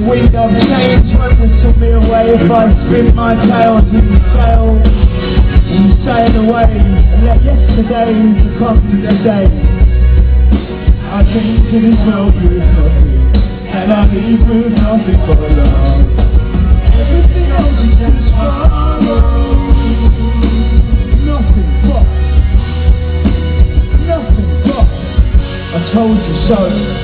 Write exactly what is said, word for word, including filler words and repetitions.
The wind of change won't whistle me away if I spin my tails and sail and sail away and let yesterday become today. I came to this world with nothing, and I leave with nothing but love. Everything else is just borrowed. Nothing but, nothing but, I told you so.